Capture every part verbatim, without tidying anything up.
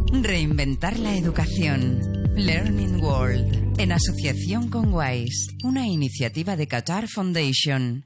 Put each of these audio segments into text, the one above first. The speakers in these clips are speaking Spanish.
Reinventar la educación. Learning World, en asociación con WISE, una iniciativa de Qatar Foundation.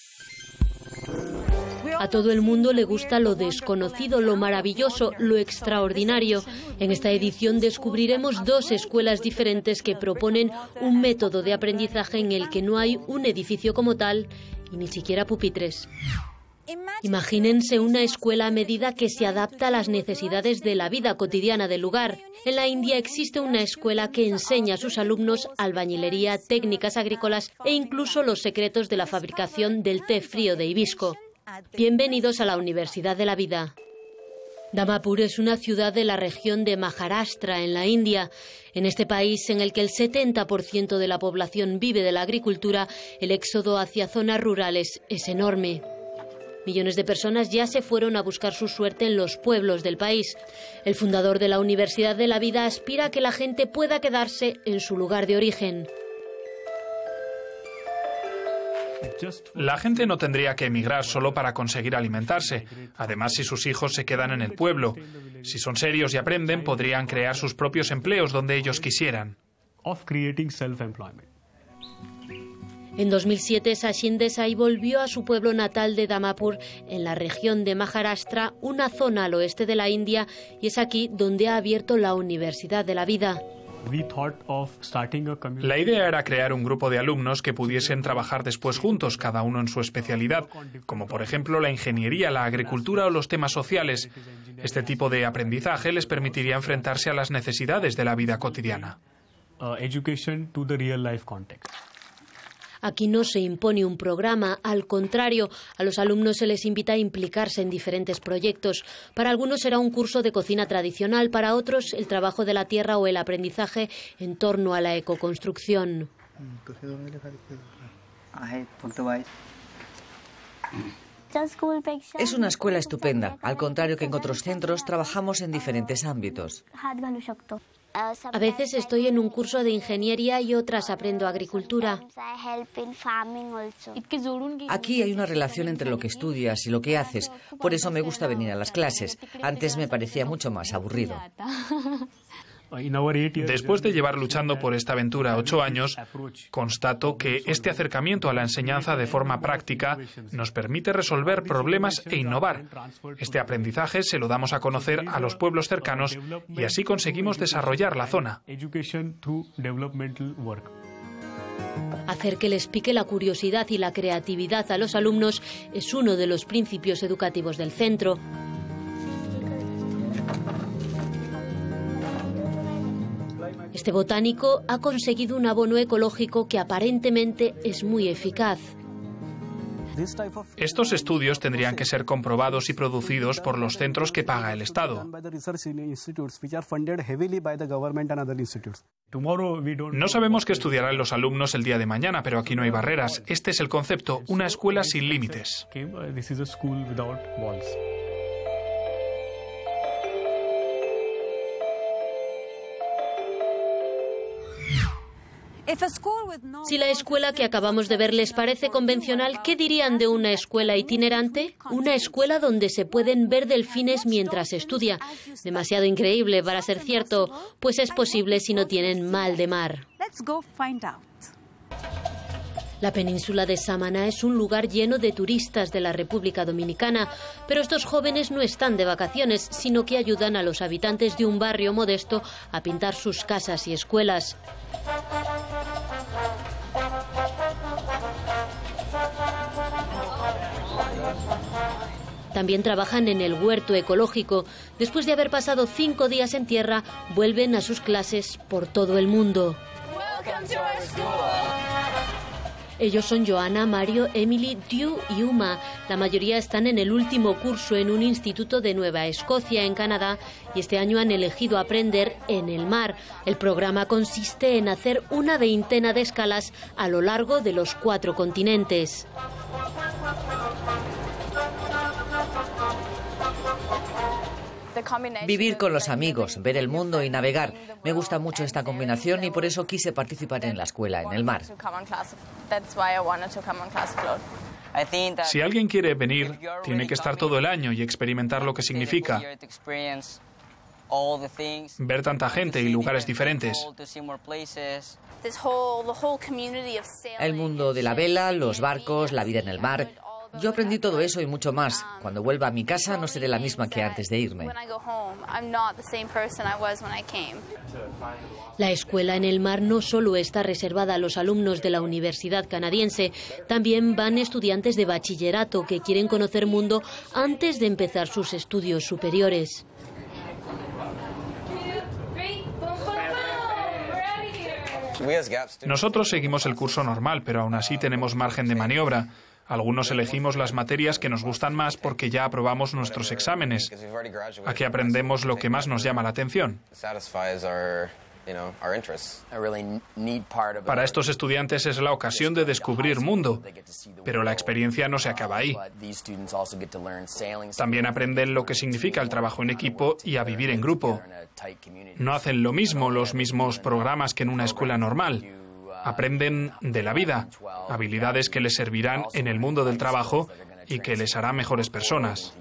A todo el mundo le gusta lo desconocido, lo maravilloso, lo extraordinario. En esta edición descubriremos dos escuelas diferentes que proponen un método de aprendizaje en el que no hay un edificio como tal y ni siquiera pupitres. Imagínense una escuela a medida que se adapta a las necesidades de la vida cotidiana del lugar. En la India existe una escuela que enseña a sus alumnos albañilería, técnicas agrícolas e incluso los secretos de la fabricación del té frío de hibisco. Bienvenidos a la Universidad de la Vida. Damapur es una ciudad de la región de Maharashtra, en la India. En este país, en el que el setenta por ciento de la población vive de la agricultura, el éxodo hacia zonas rurales es enorme. Millones de personas ya se fueron a buscar su suerte en los pueblos del país. El fundador de la Universidad de la Vida aspira a que la gente pueda quedarse en su lugar de origen. La gente no tendría que emigrar solo para conseguir alimentarse. Además, si sus hijos se quedan en el pueblo, si son serios y aprenden, podrían crear sus propios empleos donde ellos quisieran. En dos mil siete, Sachin Desai volvió a su pueblo natal de Damapur, en la región de Maharashtra, una zona al oeste de la India, y es aquí donde ha abierto la Universidad de la Vida. La idea era crear un grupo de alumnos que pudiesen trabajar después juntos, cada uno en su especialidad, como por ejemplo la ingeniería, la agricultura o los temas sociales. Este tipo de aprendizaje les permitiría enfrentarse a las necesidades de la vida cotidiana. Aquí no se impone un programa, al contrario, a los alumnos se les invita a implicarse en diferentes proyectos. Para algunos será un curso de cocina tradicional, para otros el trabajo de la tierra o el aprendizaje en torno a la ecoconstrucción. Es una escuela estupenda. Al contrario que en otros centros, trabajamos en diferentes ámbitos. A veces estoy en un curso de ingeniería y otras aprendo agricultura. Aquí hay una relación entre lo que estudias y lo que haces. Por eso me gusta venir a las clases. Antes me parecía mucho más aburrido. Después de llevar luchando por esta aventura ocho años, constato que este acercamiento a la enseñanza de forma práctica nos permite resolver problemas e innovar. Este aprendizaje se lo damos a conocer a los pueblos cercanos y así conseguimos desarrollar la zona. Hacer que les pique la curiosidad y la creatividad a los alumnos es uno de los principios educativos del centro. Este botánico ha conseguido un abono ecológico que aparentemente es muy eficaz. Estos estudios tendrían que ser comprobados y producidos por los centros que paga el Estado. No sabemos qué estudiarán los alumnos el día de mañana, pero aquí no hay barreras. Este es el concepto, una escuela sin límites. Si la escuela que acabamos de ver les parece convencional, ¿qué dirían de una escuela itinerante? Una escuela donde se pueden ver delfines mientras se estudia. Demasiado increíble para ser cierto, pues es posible si no tienen mal de mar. La península de Samaná es un lugar lleno de turistas de la República Dominicana, pero estos jóvenes no están de vacaciones, sino que ayudan a los habitantes de un barrio modesto a pintar sus casas y escuelas. También trabajan en el huerto ecológico. Después de haber pasado cinco días en tierra, vuelven a sus clases por todo el mundo. Ellos son Johanna, Mario, Emily, Dew y Uma. La mayoría están en el último curso en un instituto de Nueva Escocia, en Canadá, y este año han elegido aprender en el mar. El programa consiste en hacer una veintena de escalas a lo largo de los cuatro continentes. Vivir con los amigos, ver el mundo y navegar. Me gusta mucho esta combinación y por eso quise participar en la escuela en el mar. Si alguien quiere venir, tiene que estar todo el año y experimentar lo que significa. Ver tanta gente y lugares diferentes. El mundo de la vela, los barcos, la vida en el mar. Yo aprendí todo eso y mucho más. Cuando vuelva a mi casa no seré la misma que antes de irme. La escuela en el mar no solo está reservada a los alumnos de la Universidad Canadiense, también van estudiantes de bachillerato que quieren conocer mundo antes de empezar sus estudios superiores. Nosotros seguimos el curso normal, pero aún así tenemos margen de maniobra. Algunos elegimos las materias que nos gustan más porque ya aprobamos nuestros exámenes. Aquí aprendemos lo que más nos llama la atención. Para estos estudiantes es la ocasión de descubrir mundo, pero la experiencia no se acaba ahí. También aprenden lo que significa el trabajo en equipo y a vivir en grupo. No hacen lo mismo, los mismos programas que en una escuela normal. Aprenden de la vida, habilidades que les servirán en el mundo del trabajo y que les harán mejores personas.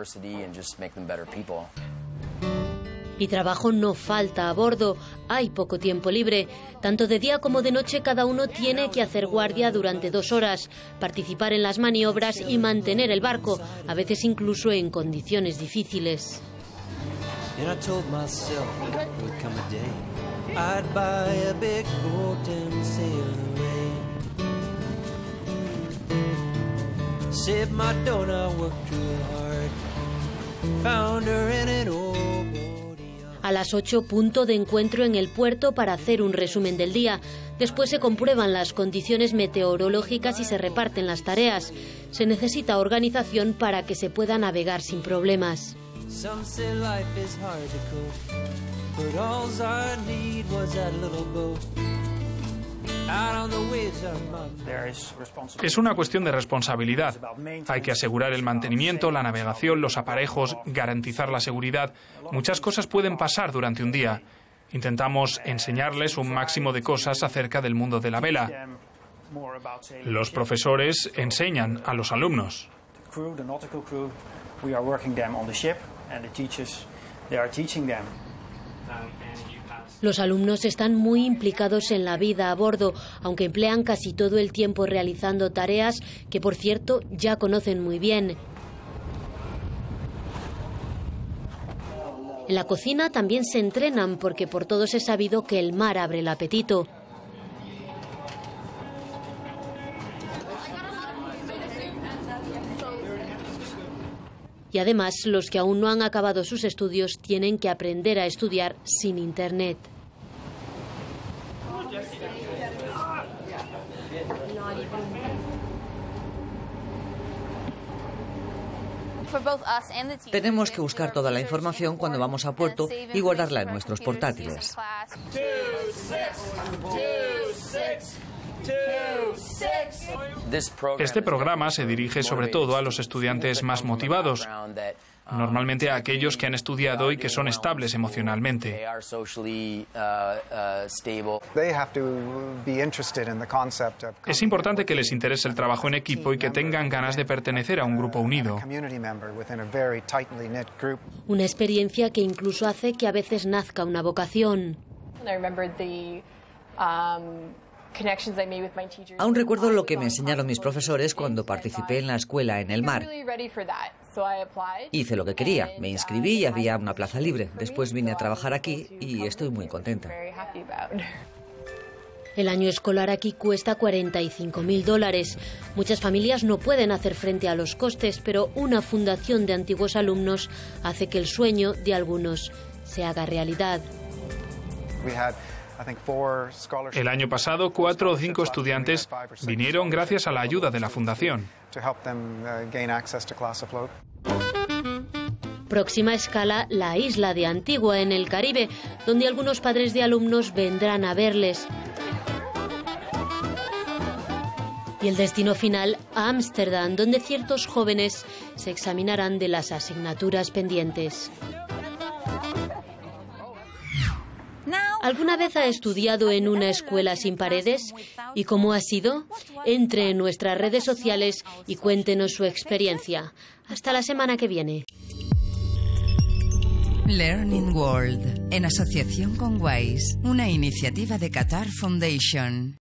Y trabajo no falta a bordo. Hay poco tiempo libre. Tanto de día como de noche cada uno tiene que hacer guardia durante dos horas, participar en las maniobras y mantener el barco, a veces incluso en condiciones difíciles. I'd buy a big boat and sail away. Save my donor, worked too hard. Found her in an old boaty. A las ocho, punto de encuentro en el puerto para hacer un resumen del día. Después se comprueban las condiciones meteorológicas y se reparten las tareas. Se necesita organización para que se pueda navegar sin problemas. Some say life is hard to cope. But all I need was that little boat. Es una cuestión de responsabilidad. Hay que asegurar el mantenimiento, la navegación, los aparejos, garantizar la seguridad. Muchas cosas pueden pasar durante un día. Intentamos enseñarles un máximo de cosas acerca del mundo de la vela. Los profesores enseñan a los alumnos. Los alumnos están muy implicados en la vida a bordo, aunque emplean casi todo el tiempo realizando tareas que, por cierto, ya conocen muy bien. En la cocina también se entrenan porque por todos es sabido que el mar abre el apetito. Y además, los que aún no han acabado sus estudios tienen que aprender a estudiar sin Internet. Tenemos que buscar toda la información cuando vamos a puerto y guardarla en nuestros portátiles. Este programa se dirige sobre todo a los estudiantes más motivados, normalmente a aquellos que han estudiado y que son estables emocionalmente. Es importante que les interese el trabajo en equipo y que tengan ganas de pertenecer a un grupo unido. Una experiencia que incluso hace que a veces nazca una vocación. Aún recuerdo lo que me enseñaron mis profesores cuando participé en la escuela en el mar. Hice lo que quería, me inscribí y había una plaza libre. Después vine a trabajar aquí y estoy muy contenta. El año escolar aquí cuesta cuarenta y cinco mil dólares. Muchas familias no pueden hacer frente a los costes, pero una fundación de antiguos alumnos hace que el sueño de algunos se haga realidad. El año pasado, cuatro o cinco estudiantes vinieron gracias a la ayuda de la fundación. Próxima escala, la isla de Antigua, en el Caribe, donde algunos padres de alumnos vendrán a verles. Y el destino final, Ámsterdam, donde ciertos jóvenes se examinarán de las asignaturas pendientes. ¿Alguna vez ha estudiado en una escuela sin paredes? ¿Y cómo ha sido? Entre en nuestras redes sociales y cuéntenos su experiencia. Hasta la semana que viene. Learning World, en asociación con WISE, una iniciativa de Qatar Foundation.